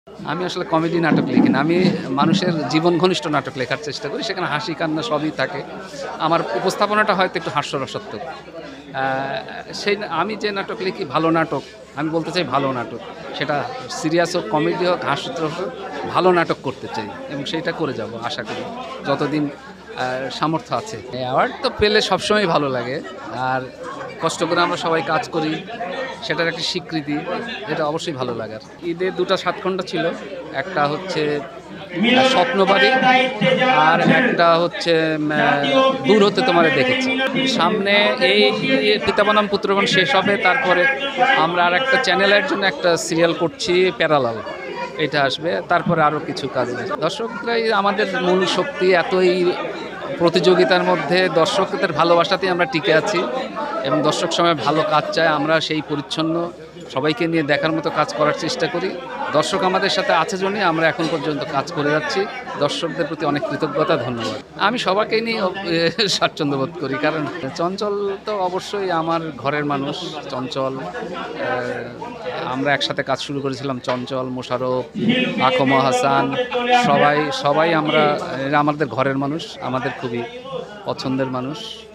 আমি আসলে কমেডি নাটক লিখি না। আমি মানুষের জীবন ঘনিষ্ঠ নাটক লেখার চেষ্টা করি। সেখানে হাসি কান্না সবই থাকে। আমার উপস্থাপনাটা হয়তো একটু হাস্যরসাত্মক। আ আমি যে নাটক লিখি ভালো নাটক, আমি বলতে চাই ভালো নাটক। সেটা সিরিয়াস হোক, কমেডি হোক, হাস্যরস হোক, ভালো নাটক করতে চাই এবং সেইটা করে যাব আশা করি। যতদিন সামর্থ্য আছে। অ্যাওয়ার্ড তো পেলে সবসময়ই ভালো লাগে। আর কষ্ট করে আমরা সবাই কাজ করি, সেটার একটা স্বীকৃতি, এটা অবশ্যই ভালো লাগার। ঈদে ২টা সাতখণ্ড ছিল। একটা হচ্ছে স্বপ্নবাড়ি আর একটা হচ্ছে দূর হতে তোমারে দেখেছি। সামনে এই পিতা বনাম পুত্রবন শেষ হবে, তারপরে আমরা আর একটা চ্যানেলের জন্য একটা সিরিয়াল করছি প্যারালাল, এটা আসবে। তারপরে আরও কিছু কাজ আছে। দর্শকরাই আমাদের মূল শক্তি। এতই প্রতিযোগিতার মধ্যে দর্শকদের ভালোবাসাতেই আমরা টিকে আছি এবং দর্শক সময় ভালো কাজ চায়। আমরা সেই পরিচ্ছন্ন সবাইকে নিয়ে দেখার মতো কাজ করার চেষ্টা করি। দর্শক আমাদের সাথে আছে জন্যই আমরা এখন পর্যন্ত কাজ করে যাচ্ছি। দর্শকদের প্রতি অনেক কৃতজ্ঞতা, ধন্যবাদ। আমি সবাইকে নিয়ে স্বাচ্ছন্দ্য বোধ করি, কারণ চঞ্চল তো অবশ্যই আমার ঘরের মানুষ। চঞ্চল, আমরা একসাথে কাজ শুরু করেছিলাম। চঞ্চল, মোশাররফ, আকম হাসান, সবাই আমরা, এরা আমাদের ঘরের মানুষ, আমাদের খুবই পছন্দের মানুষ।